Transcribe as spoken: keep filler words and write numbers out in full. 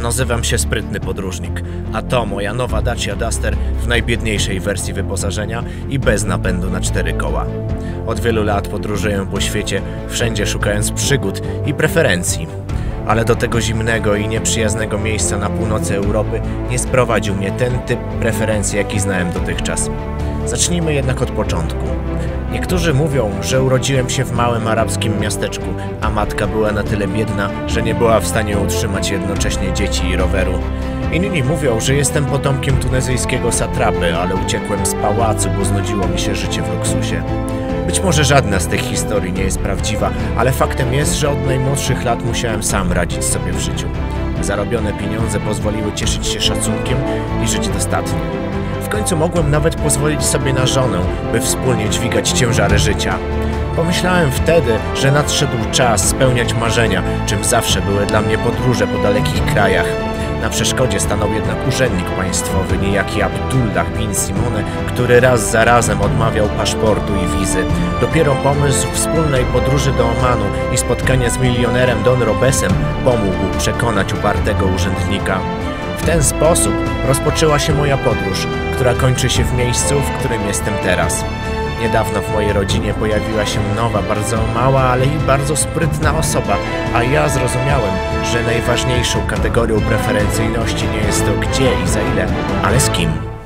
Nazywam się Sprytny Podróżnik, a to moja nowa Dacia Duster w najbiedniejszej wersji wyposażenia i bez napędu na cztery koła. Od wielu lat podróżuję po świecie, wszędzie szukając przygód i preferencji. Ale do tego zimnego i nieprzyjaznego miejsca na północy Europy nie sprowadził mnie ten typ preferencji, jaki znałem dotychczas. Zacznijmy jednak od początku. Niektórzy mówią, że urodziłem się w małym arabskim miasteczku, a matka była na tyle biedna, że nie była w stanie utrzymać jednocześnie dzieci i roweru. Inni mówią, że jestem potomkiem tunezyjskiego satrapy, ale uciekłem z pałacu, bo znudziło mi się życie w luksusie. Być może żadna z tych historii nie jest prawdziwa, ale faktem jest, że od najmłodszych lat musiałem sam radzić sobie w życiu. Zarobione pieniądze pozwoliły cieszyć się szacunkiem i żyć dostatnio. W końcu mogłem nawet pozwolić sobie na żonę, by wspólnie dźwigać ciężary życia. Pomyślałem wtedy, że nadszedł czas spełniać marzenia, czym zawsze były dla mnie podróże po dalekich krajach. Na przeszkodzie stanął jednak urzędnik państwowy, niejaki Abdullah bin Simone, który raz za razem odmawiał paszportu i wizy. Dopiero pomysł wspólnej podróży do Omanu i spotkania z milionerem Don Robesem pomógł przekonać upartego urzędnika. W ten sposób rozpoczęła się moja podróż, która kończy się w miejscu, w którym jestem teraz. Niedawno w mojej rodzinie pojawiła się nowa, bardzo mała, ale i bardzo sprytna osoba, a ja zrozumiałem, że najważniejszą kategorią preferencyjności nie jest to gdzie i za ile, ale z kim.